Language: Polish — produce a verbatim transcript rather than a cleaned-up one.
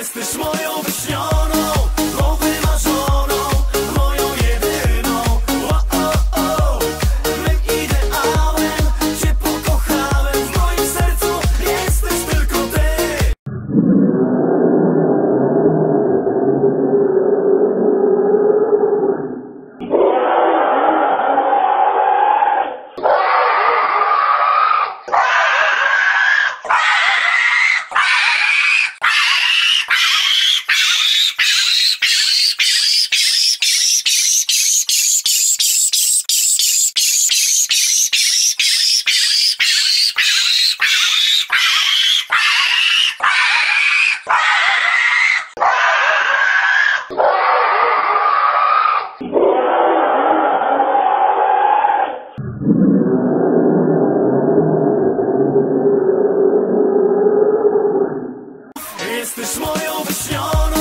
Jesteś moją wyśnioną, mą wymarzoną, moją jedyną. O, o, o, mym ideałem cię pokochałem. W moim sercu jesteś tylko ty. Jesteś moją wyśnioną.